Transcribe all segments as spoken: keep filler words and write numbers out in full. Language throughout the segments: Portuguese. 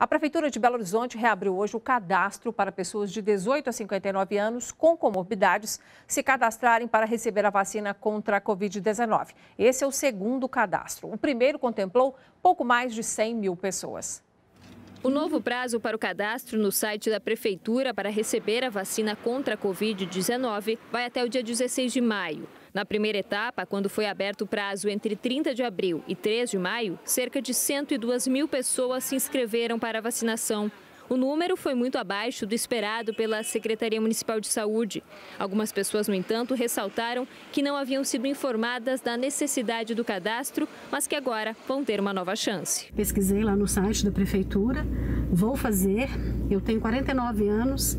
A Prefeitura de Belo Horizonte reabriu hoje o cadastro para pessoas de dezoito a cinquenta e nove anos com comorbidades se cadastrarem para receber a vacina contra a covid dezenove. Esse é o segundo cadastro. O primeiro contemplou pouco mais de cem mil pessoas. O novo prazo para o cadastro no site da Prefeitura para receber a vacina contra a covid dezenove vai até o dia dezesseis de maio. Na primeira etapa, quando foi aberto o prazo entre trinta de abril e três de maio, cerca de cento e duas mil pessoas se inscreveram para a vacinação. O número foi muito abaixo do esperado pela Secretaria Municipal de Saúde. Algumas pessoas, no entanto, ressaltaram que não haviam sido informadas da necessidade do cadastro, mas que agora vão ter uma nova chance. Pesquisei lá no site da Prefeitura, vou fazer, eu tenho quarenta e nove anos,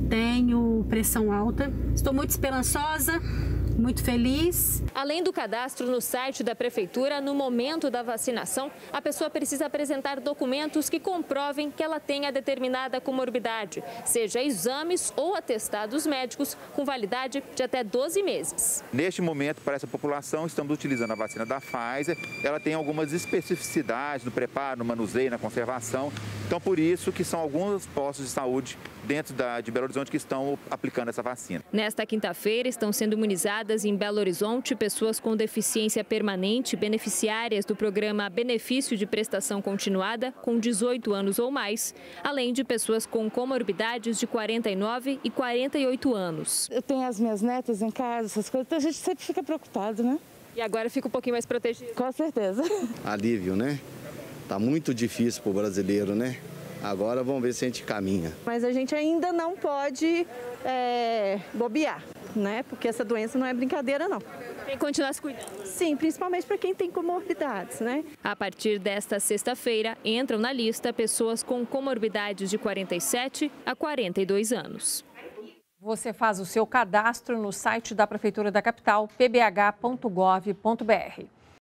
tenho pressão alta, estou muito esperançosa. Muito feliz. Além do cadastro no site da Prefeitura, no momento da vacinação, a pessoa precisa apresentar documentos que comprovem que ela tenha determinada comorbidade, seja exames ou atestados médicos com validade de até doze meses. Neste momento, para essa população, estamos utilizando a vacina da Pfizer. Ela tem algumas especificidades no preparo, no manuseio, na conservação. Então, por isso que são alguns postos de saúde dentro da, de Belo Horizonte que estão aplicando essa vacina. Nesta quinta-feira, estão sendo imunizadas em Belo Horizonte pessoas com deficiência permanente, beneficiárias do programa Benefício de Prestação Continuada, com dezoito anos ou mais, além de pessoas com comorbidades de quarenta e nove e quarenta e oito anos. Eu tenho as minhas netas em casa, essas coisas, então a gente sempre fica preocupado, né? E agora fica um pouquinho mais protegido. Com certeza. Alívio, né? Tá muito difícil para o brasileiro, né? Agora vamos ver se a gente caminha. Mas a gente ainda não pode é, bobear, né? Porque essa doença não é brincadeira, não. Tem que continuar se cuidando. Sim, principalmente para quem tem comorbidades, né? A partir desta sexta-feira, entram na lista pessoas com comorbidades de quarenta e sete a quarenta e dois anos. Você faz o seu cadastro no site da Prefeitura da Capital, p b h ponto gov ponto b r.